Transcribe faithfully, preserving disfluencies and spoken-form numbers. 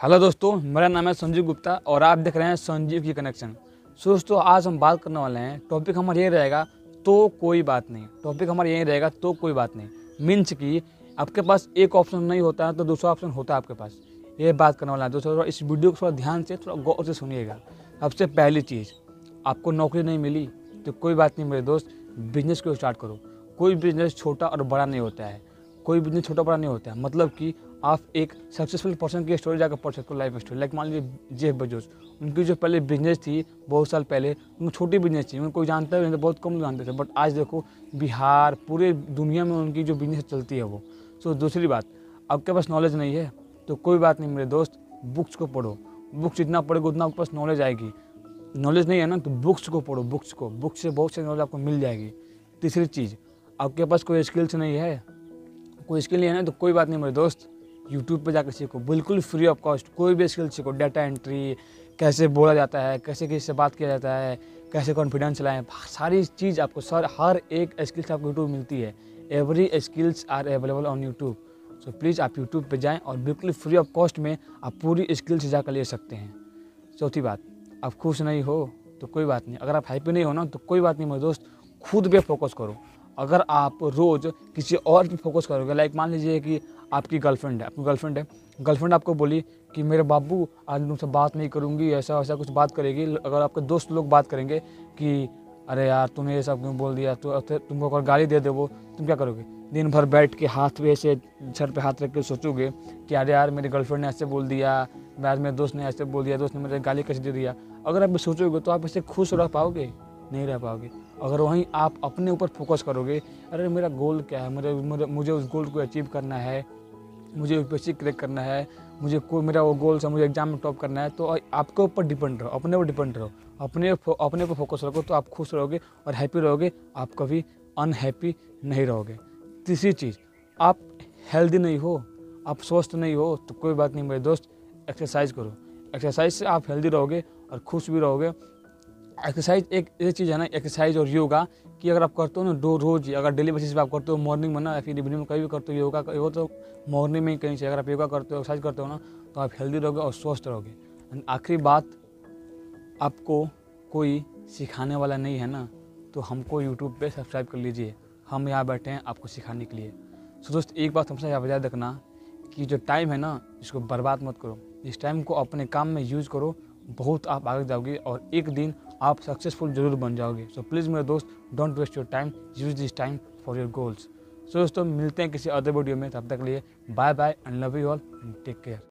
Hello दोस्तों, मेरा नाम है संजीव गुप्ता और आप देख रहे हैं संजीव की कनेक्शन। सो दोस्तों, आज हम बात करने वाले हैं, टॉपिक हमारा ये रहेगा तो कोई बात नहीं। टॉपिक हमारा यही रहेगा तो कोई बात नहीं मीन्स कि आपके पास एक ऑप्शन नहीं होता है तो दूसरा ऑप्शन होता है आपके पास। ये बात करने वाला है दोस्तों। इस वीडियो को थोड़ा ध्यान से, थोड़ा गौर से सुनिएगा। सबसे पहली चीज़, आपको नौकरी नहीं मिली तो कोई बात नहीं मेरे दोस्त, बिजनेस को स्टार्ट करो। कोई बिजनेस छोटा और बड़ा नहीं होता है, कोई बिजनेस छोटा बड़ा नहीं होता है। मतलब कि आप एक सक्सेसफुल पर्सन की स्टोरी जाकर पढ़ सकते हो, लाइफ स्टोरी। लाइक मान लीजिए जेफ बेजोस, उनकी जो पहले बिजनेस थी बहुत साल पहले, उनको छोटी बिजनेस थी, उनको कोई जानता नहीं था, बहुत कम लोग जानते थे। बट आज देखो बिहार, पूरे दुनिया में उनकी जो बिजनेस चलती है वो। सो दूसरी बात, आपके पास नॉलेज नहीं है तो कोई बात नहीं मेरे दोस्त, बुक्स को पढ़ो। बुक्स जितना पढ़ोगे उतना आपके पास नॉलेज आएगी। नॉलेज नहीं है ना तो बुक्स को पढ़ो, बुक्स को बुक्स से बहुत से नॉलेज आपको मिल जाएगी। तीसरी चीज़, आपके पास कोई स्किल्स नहीं है, कोई स्किल नहीं है ना तो कोई बात नहीं मेरे दोस्त, यूट्यूब पे जाकर सीखो, बिल्कुल फ्री ऑफ कॉस्ट। कोई भी स्किल सीखो, डाटा एंट्री, कैसे बोला जाता है, कैसे किसी से बात किया जाता है, कैसे कॉन्फिडेंस लाएं, सारी चीज़ आपको, सर हर एक स्किल्स आपको यूट्यूब मिलती है। Every skills are available on YouTube. So please आप यूट्यूब पे जाएं और बिल्कुल फ्री ऑफ कॉस्ट में आप पूरी स्किल्स जाकर ले सकते हैं। चौथी बात, आप खुश नहीं हो तो कोई बात नहीं, अगर आप हैप्पी नहीं हो ना तो कोई बात नहीं मेरे दोस्त, खुद पे फोकस करो। अगर आप रोज़ किसी और पे फोकस करोगे, लाइक मान लीजिए कि आपकी गर्लफ्रेंड है, आपकी गर्लफ्रेंड है गर्लफ्रेंड आपको बोली कि मेरे बाबू आज तुमसे बात नहीं करूँगी, ऐसा ऐसा कुछ बात करेगी। अगर आपके दोस्त लोग बात करेंगे कि अरे यार तूने ये सब क्यों बोल दिया, तो तुमको अगर गाली दे दे वो, तुम क्या करोगे? दिन भर बैठ के हाथ पे ऐसे सर पे हाथ रख के सोचोगे कि अरे यार मेरी गर्लफ्रेंड ने ऐसे बोल दिया, आज मेरे दोस्त ने ऐसे बोल दिया, दोस्त ने मेरे गाली कैसे दे दिया। अगर आप सोचोगे तो आप इससे खुश रह पाओगे? नहीं रह पाओगे। अगर वहीं आप अपने ऊपर फोकस करोगे, अरे मेरा गोल क्या है, मेरे, मेरे मुझे उस गोल को अचीव करना है, मुझे यूपीएससी क्रैक करना है, मुझे कोई मेरा वो गोल है, मुझे एग्जाम में टॉप करना है, तो आपके ऊपर डिपेंड रहो, अपने ऊपर डिपेंड रहो, अपने अपने पर फोकस रखो तो आप खुश रहोगे और हैप्पी रहोगे, आप कभी अनहैप्पी नहीं रहोगे। तीसरी चीज़, आप हेल्दी नहीं हो, आप स्वस्थ नहीं हो तो कोई बात नहीं मेरे दोस्त, एक्सरसाइज करो। एक्सरसाइज से आप हेल्दी रहोगे और खुश भी रहोगे। एक्सरसाइज एक ये चीज़ है ना, एक्सरसाइज और योगा, कि अगर आप करते हो ना दो रोज़, अगर डेली बेसिस पे आप करते हो, मॉर्निंग में ना या फिर इवनिंग में कहीं भी करते हो योगा, वो तो मॉर्निंग में ही कहीं से अगर आप योगा करते हो, एक्सरसाइज करते हो ना तो आप हेल्दी रहोगे और स्वस्थ रहोगे। एंड आखिरी बात, आपको कोई सिखाने वाला नहीं है ना तो हमको यूट्यूब पे सब्सक्राइब कर लीजिए, हम यहाँ बैठे हैं आपको सिखाने के लिए। सो दोस्त, एक बात हमसे यहाँ याद रखना कि जो टाइम है ना इसको बर्बाद मत करो, इस टाइम को अपने काम में यूज़ करो, बहुत आप आगे जाओगे और एक दिन आप सक्सेसफुल जरूर बन जाओगे। सो प्लीज़ मेरे दोस्त, don't waste your time, use this time for your goals. So दोस्तों, मिलते हैं किसी अदर वीडियो में, तब तक के लिए bye bye and love you all and take care.